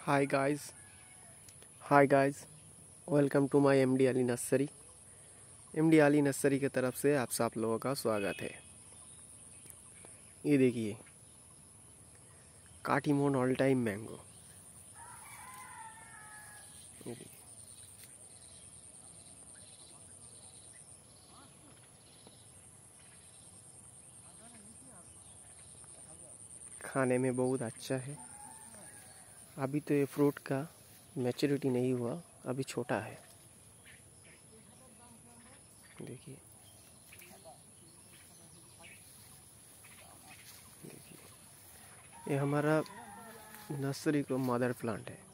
Hi guys welcome to my MD Ali nursery. MD Ali nursery की तरफ से आप सब लोगों का स्वागत है। ये देखिए काटीमोन ऑल टाइम मैंगो। खाने में बहुत अच्छा है। अभी तो ये फ्रूट का मैच्योरिटी नहीं हुआ, अभी छोटा है। देखिए ये हमारा नर्सरी का मदर प्लांट है।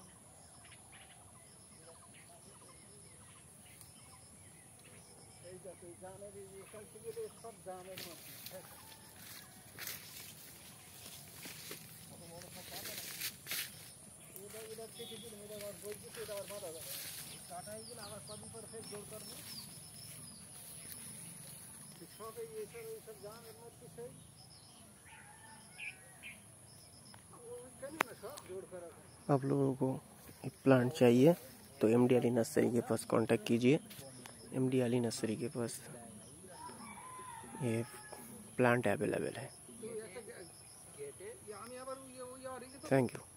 आप लोगों को एक प्लांट चाहिए तो एमडी अली नर्सरी के पास कांटेक्ट कीजिए। एमडी अली नर्सरी के पास ये प्लांट अवेलेबल है। Thank you.